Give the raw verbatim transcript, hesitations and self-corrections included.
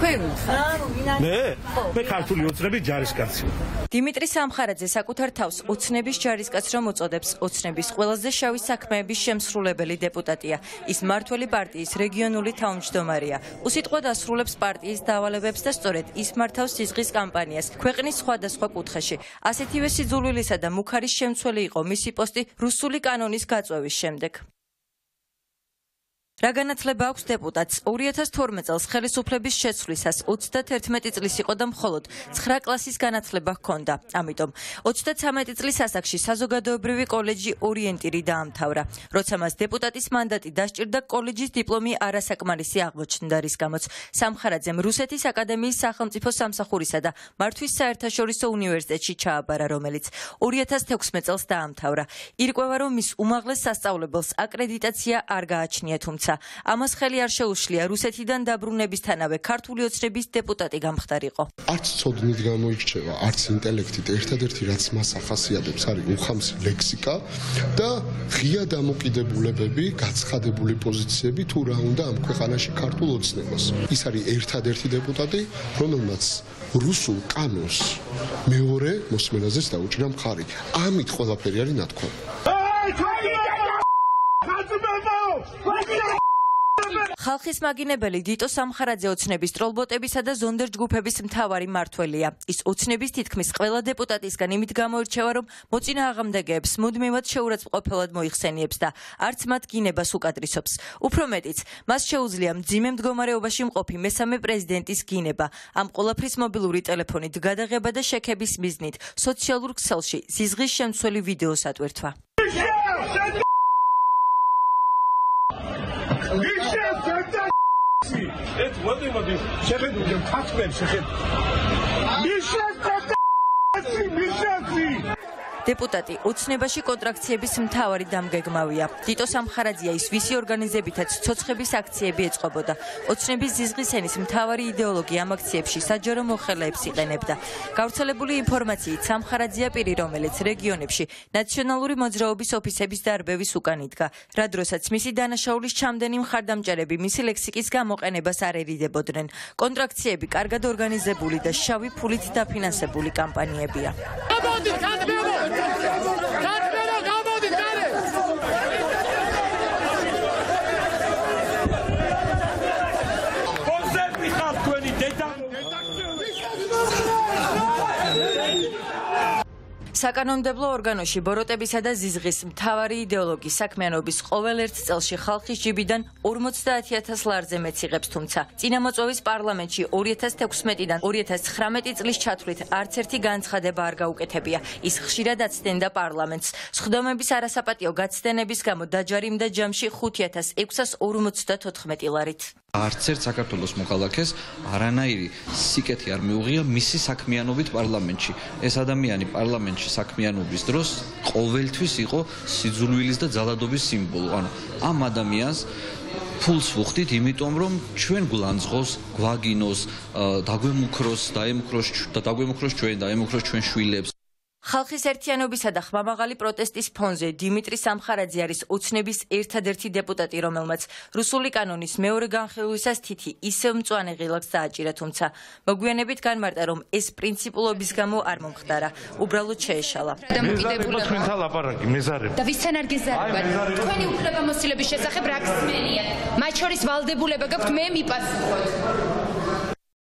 მე მე ქართული ოცნების ჯარისკაცი. დიმიტრი სამხარაძე საკუთარ თავს ოცნების ჯარისკაც რომ უწოდებს, ოცნების ყველაზე შავი საქმეების შემსრულებელი დეპუტატია. ის მმართველი პარტიის რეგიონული თავმჯდომარეა. უსიტყვოდ ასრულებს პარტიის დავალებებს და სწორედ ის მართავს სიზღვის კამპანიას ქვეყნის სხვადასხვა კუთხეში. ასეთივე სიძულვილისა და მუქარის შემცველი იყო მისი პოსტი რუსული კანონის გაწვევის შემდეგ. რა განათლება აქვს დეპუტატს? ორი ათას თორმეტ წელს ხელისუფლების შეცვლისას ოცდაათერთმეტი წლის იყო და მხოლოდ ცხრა კლასის განათლება ჰქონდა. ამიტომ ოცდაცამეტი წლის ასაკში საზოგადოებრივი კოლეჯი ორიენტირი დაამთავრა. როცა მას დეპუტატის მანდატი დასჭირდა, კოლეჯის დიპლომი არასაკმარისი აღმოჩნდა, რის გამოც სამხარაძემ რუსეთის აკადემიის სახელმწიფო სამსახურისა და მართვის საერთაშორისო უნივერსიტეტში ჩააბარა, რომელიც ორი ათას თექვსმეტ წელს დაამთავრა. ირკვევა, რომ მის უმაღლეს სასწავლებელს აკრედიტაცია არ გააჩნია, თუმცა ამას ხელი არ შეუშლია რუსეთიდან დაბრუნებისთანავე ქართული ოცნების დეპუტატი გამხდარიყო. არც ცოდნით გამოირჩევა, არც ინტელექტით, ერთადერთი რაც მას ახასიათებს არის უხამსი ლექსიკა და ღია დამოკიდებულებები, გაცხადებული პოზიციები თუ რა უნდა ამ ქვეყანაში ქართულ ოცნებას. ის არის ერთადერთი დეპუტატი, რომელმაც რუსულ კანონს მეორე მოსმენაზეც დაუჭირა მხარი. ამით ყველაფერი არის ნათქვამი. ხალხის მაგინებელი დიტო სამხარაძე ოცნების ტროლბოტებისა და ზონდერ ჯგუფების მთავარი მმართველია. ის ოცნების თითქმის ყველა დეპუტატისგან იმით გამოირჩევა, რომ მოწინააღმდეგეებს მუდმივად შეურაცხმყოფელად მოიხსენიებს და არც მათ გინებას უკადრისობს. უფრო მეტიც, მას შეუძლია მძიმე მდგომარეობაში მყოფი მესამე პრეზიდენტის გინება. ამ ყველაფრის მობილური ტელეფონით გადაღება და შექების მიზნით სოციალურ ქსელში სიზღვის შემცველი ვიდეოს ატვირთვა. Et vodi vodi, შეხედო ქართველს შეხედო. მიშასი, მიშასი. დეპუტატი ოცნებაში კონტრაქციების მთავარი დამგეგმავია. დიტო სამხარაძეა ის ვისი ორგანიზებითაც ცოცხების აქციები ეწყობოდა. ოცნების ზიზღის ენის მთავარი იდეოლოგი ამ აქციებში საჯარო მოხელეებს იყენებდა. გავრცელებული ინფორმაციით სამხარაძეა პირი, რომელიც რეგიონებში ნაციონალური მოძრაობის ოფისების დარბევის უკან იდგა. რა დროსაც მისი დანაშაულის ჩამდენი მხარდამჭერები მისი ლექსიკის გამოყენებას არ ერიდებოდნენ. კონტრაქციები კარგად ორგანიზებული და შავი ფულით დაფინანსებული კამპანიებია. საკანონმდებლო ორგანოში ბოროტებისა და ზიზღის მთავარი იდეოლოგი საქმიანობის ყოველ ერთ წელში ხალხის ჯიბიდან ორმოცდაათი ათას ლარზე მეც იღებს, თუმცა წინამოწვევის პარლამენტში ორი ათას თექვსმეტიდან ორი ათას ცხრამეტი წლის ჩათვლით არც ერთი განცხადება არ გაუკეთებია. ის ხშირად აცდენდა პარლამენტს. სხდომების არასაპატიო გაცდენების გამო დაჯარიმდა ჯამში ხუთი ათას ექვსას ორმოცდათოთხმეტი ლარით. არც ერთ საქართველოს მოქალაქეს არანაირი სიკეთი არ მიუღია მისი საქმიანობით პარლამენტში. ეს ადამიანი პარლამენტში საქმიანობის დროს ყოველთვის იყო სიძულვილის და ძალადობის სიმბოლო. ანუ ამ ადამიანს ფულს ვუხდით, იმიტომ რომ ჩვენ გულანძღოს, გვაგინოს, დაგვემუქროს, დაემუქროს და დაგვემუქროს ჩვენ, დაემუქროს ჩვენ შვილებს. ხალხის ერთიანობისა და ხმამაღალი პროტესტის ფონზე დიმიტრი სამხარაძე არის ოცნების ერთადერთი დეპუტატი, რომელმაც რუსული კანონის მეორე განხილვისას თითი ისევ მწვანე ღილაკს დააჭირა, თუმცა მოგვიანებით განმარტა, რომ ეს პრინციპულობის გამო არ მომხდარა, უბრალოდ შეეშალა. თქვენთან ლაპარაკი მეზარება. და ვისთან არ გეზარებათ? თქვენი უფლებამოსილების შესახებ რა გსმენიათ? მათ შორის ვალდებულება გაქვთ მე მიპასუხოთ.